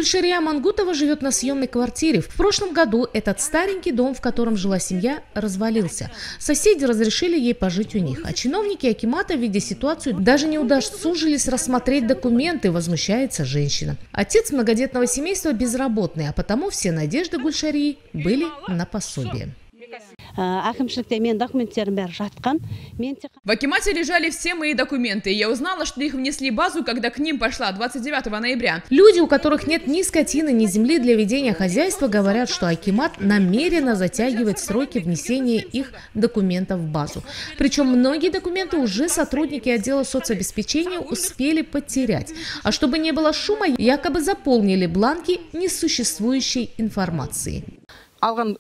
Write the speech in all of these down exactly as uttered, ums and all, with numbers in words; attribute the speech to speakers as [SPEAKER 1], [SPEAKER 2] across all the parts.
[SPEAKER 1] Гульшария Мангутова живет на съемной квартире. В прошлом году этот старенький дом, в котором жила семья, развалился. Соседи разрешили ей пожить у них. А чиновники акимата, видя ситуацию, даже не удосужились рассмотреть документы, возмущается женщина. Отец многодетного семейства безработный, а потому все надежды Гульшарии были на пособие.
[SPEAKER 2] В
[SPEAKER 3] акимате лежали все мои документы, и я узнала, что их внесли в базу, когда к ним пошла двадцать девятого ноября.
[SPEAKER 1] Люди, у которых нет ни скотины, ни земли для ведения хозяйства, говорят, что акимат намеренно затягивает сроки внесения их документов в базу. Причем многие документы уже сотрудники отдела соцобеспечения успели потерять. А чтобы не было шума, якобы заполнили бланки несуществующей информации.
[SPEAKER 3] Они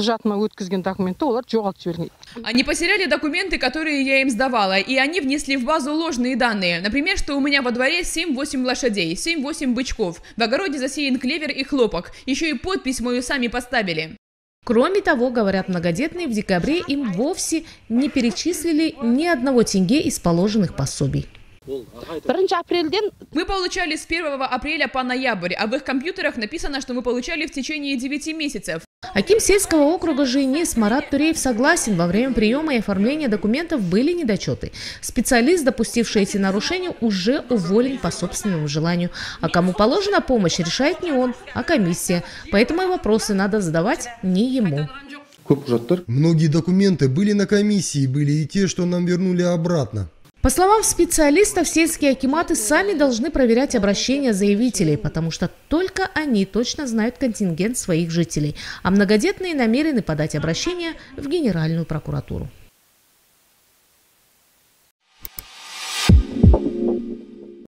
[SPEAKER 3] потеряли документы, которые я им сдавала, и они внесли в базу ложные данные. Например, что у меня во дворе семь-восемь лошадей, семь-восемь бычков, в огороде засеян клевер и хлопок. Еще и подпись мою сами поставили.
[SPEAKER 1] Кроме того, говорят многодетные, в декабре им вовсе не перечислили ни одного тенге из положенных пособий.
[SPEAKER 3] Мы получали с первого апреля по ноябрь, а в их компьютерах написано, что мы получали в течение девяти месяцев.
[SPEAKER 1] Аким сельского округа Жейнис Марат Туреев согласен, во время приема и оформления документов были недочеты. Специалист, допустивший эти нарушения, уже уволен по собственному желанию. А кому положена помощь, решает не он, а комиссия. Поэтому и вопросы надо задавать не ему.
[SPEAKER 4] Многие документы были на комиссии, были и те, что нам вернули обратно.
[SPEAKER 1] По словам специалистов, сельские акиматы сами должны проверять обращения заявителей, потому что только они точно знают контингент своих жителей, а многодетные намерены подать обращение в Генеральную прокуратуру.